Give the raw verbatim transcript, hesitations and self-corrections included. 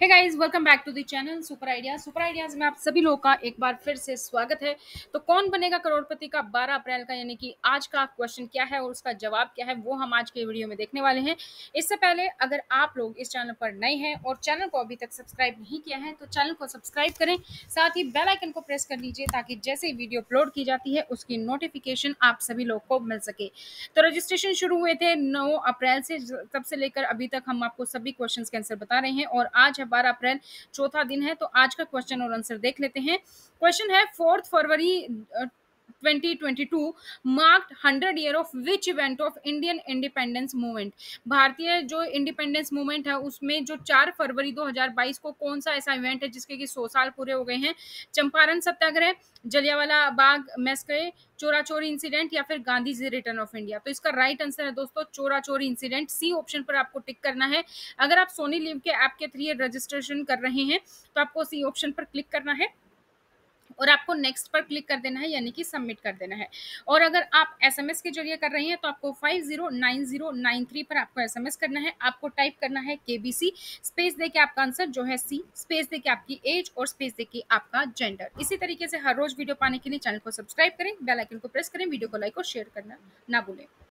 Hey guys, welcome back to the channel super ideas. Super ideas में आप सभी लोगों का एक बार फिर से स्वागत है। तो कौन बनेगा करोड़पति का बारह अप्रैल का, यानी कि आज का क्वेश्चन क्या है और उसका जवाब क्या है, वो हम आज के वीडियो में देखने वाले हैं। इससे पहले अगर आप लोग इस चैनल पर नए हैं और चैनल को अभी तक सब्सक्राइब नहीं किया है तो चैनल को सब्सक्राइब करें, साथ ही बेल आइकन को प्रेस कर लीजिए ताकि जैसे ही वीडियो अपलोड की जाती है उसकी नोटिफिकेशन आप सभी लोग को मिल सके। तो रजिस्ट्रेशन शुरू हुए थे नौ अप्रैल से, तब से लेकर अभी तक हम आपको सभी क्वेश्चंस के आंसर बता रहे हैं और आज है बारह अप्रैल, चौथा दिन है। तो आज का क्वेश्चन और आंसर देख लेते हैं। क्वेश्चन है fourth February twenty twenty two marked hundred year of which event of Indian independence movement. भारतीय जो इंडिपेंडेंस मूवमेंट है उसमें जो चार फरवरी दो हज़ार बाईस को कौन सा ऐसा इवेंट है जिसके कि सौ साल पूरे हो गए हैं। चंपारण सत्याग्रह, जलियांवाला बाग मैसक्रे, चोरा चोरी इंसिडेंट या फिर Gandhi ji return of India. तो इसका राइट आंसर है दोस्तों चोरा चोरी इंसिडेंट। सी ऑप्शन पर आपको टिक करना है। अगर आप सोनी लिव के ऐप के थ्रू रजिस्ट्रेशन कर रहे हैं तो आपको सी ऑप्शन पर क्लिक करना है और आपको नेक्स्ट पर क्लिक कर देना है, यानी कि सबमिट कर देना है। और अगर आप एसएमएस के जरिए कर रहे हैं तो आपको five zero nine zero nine three पर आपको एसएमएस करना है। आपको टाइप करना है केबीसी, स्पेस देके आपका आंसर जो है सी, स्पेस देके आपकी एज और स्पेस देके आपका जेंडर। इसी तरीके से हर रोज वीडियो पाने के लिए चैनल को सब्सक्राइब करें, बेल आइकन को प्रेस करें, वीडियो को लाइक और शेयर करना ना भूलें।